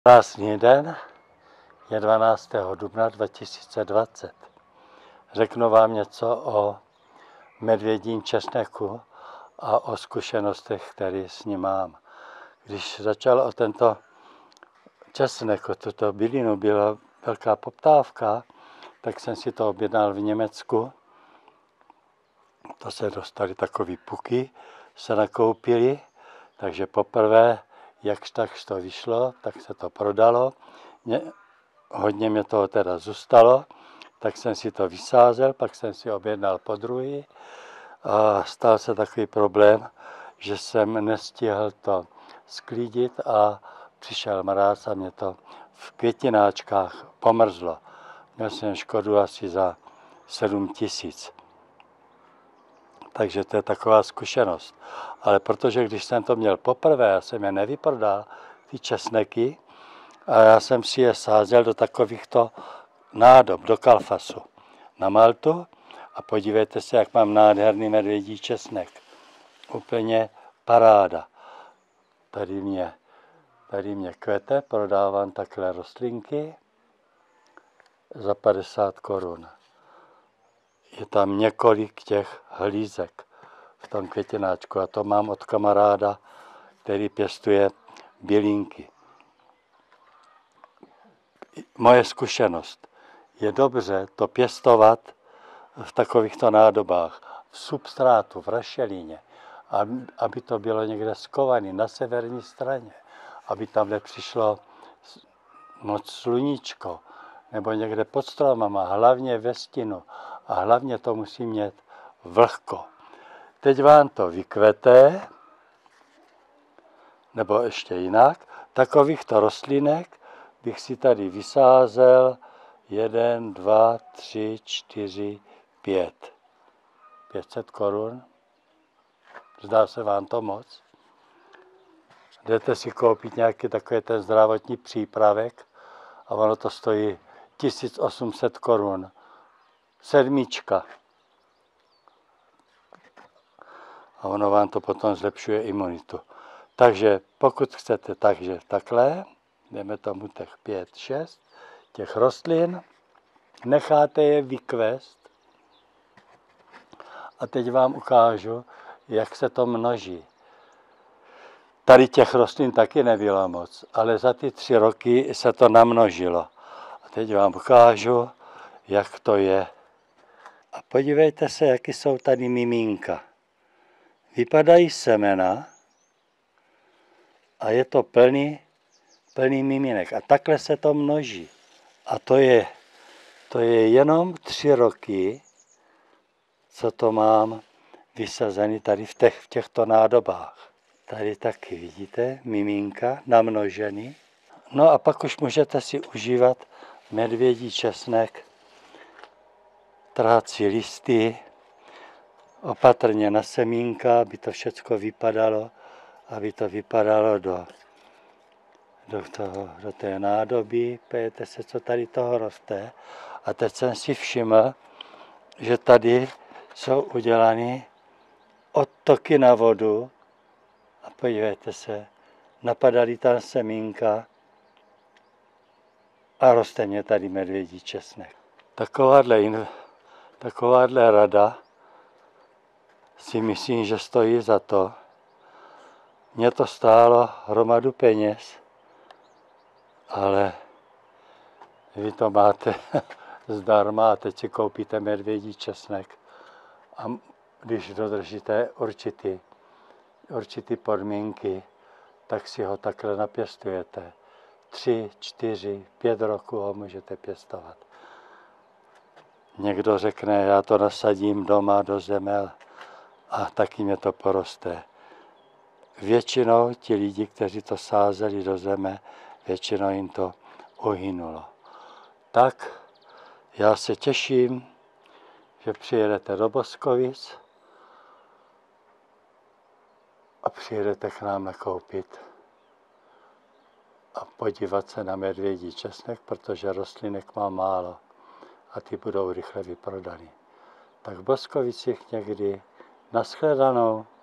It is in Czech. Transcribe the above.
Krásný den, je 12. dubna 2020. Řeknu vám něco o medvědím česneku a o zkušenostech, které s ním mám. Když začal o tento česnek, o tuto bylinu byla velká poptávka, tak jsem si to objednal v Německu. To se dostaly takový puky, se nakoupili, takže poprvé, jakž takž to vyšlo, tak se to prodalo. Hodně mě toho teda zůstalo, tak jsem si to vysázel, pak jsem si objednal podruhý a stal se takový problém, že jsem nestihl to sklídit a přišel mráz a mě to v květináčkách pomrzlo. Měl jsem škodu asi za 7 000. Takže to je taková zkušenost. Ale protože když jsem to měl poprvé, já jsem je nevyprodal, ty česneky, a já jsem si je sázel do takovýchto nádob, do kalfasu na Maltu. A podívejte se, jak mám nádherný medvědí česnek. Úplně paráda. Tady mě kvete, prodávám takhle rostlinky za 50 korun. Je tam několik těch hlízek v tom květináčku. A to mám od kamaráda, který pěstuje bylinky. Moje zkušenost. Je dobře to pěstovat v takovýchto nádobách, v substrátu, v rašelině, aby to bylo někde skované na severní straně, aby tam nepřišlo moc sluníčko, nebo někde pod stromama, hlavně ve stínu. A hlavně to musí mít vlhko. Teď vám to vykvete, nebo ještě jinak, takovýchto rostlinek bych si tady vysázel 1, 2, 3, 4, 5. 500 korun. Zdá se vám to moc? Jdete si koupit nějaký takový ten zdravotní přípravek a ono to stojí 1800 korun. 7. A ono vám to potom zlepšuje imunitu. Takže pokud chcete takhle, jdeme tomu těch 5, 6, těch rostlin, necháte je vykvést a teď vám ukážu, jak se to množí. Tady těch rostlin taky nebylo moc, ale za ty 3 roky se to namnožilo. A teď vám ukážu, jak to je. A podívejte se, jaký jsou tady mimínka. Vypadají semena a je to plný mimínek. A takhle se to množí. A to je jenom 3 roky, co to mám vysazený tady v těchto nádobách. Tady taky vidíte mimínka namnožený. No a pak už můžete si užívat medvědí česnek, trhat si listy, opatrně na semínka, aby to všecko vypadalo do té nádoby. Pejte se, co tady toho roste. A teď jsem si všiml, že tady jsou udělané odtoky na vodu. A podívejte se, napadaly tam semínka a roste mě tady medvědí česnek. Takováhle rada si myslím, že stojí za to. Mě to stálo hromadu peněz, ale vy to máte zdarma a teď si koupíte medvědí česnek. A když dodržíte určitý podmínky, tak si ho takhle napěstujete. 3, 4, 5 roků ho můžete pěstovat. Někdo řekne, já to nasadím doma do země a taky mě to poroste. Většinou ti lidi, kteří to sázeli do zeme, většinou jim to uhynulo. Tak já se těším, že přijedete do Boskovic a přijedete k nám nakoupit a podívat se na medvědí česnek, protože rostlinek má málo a ty budou rychle vyprodaný. Tak v Boskovicích někdy. Nashledanou.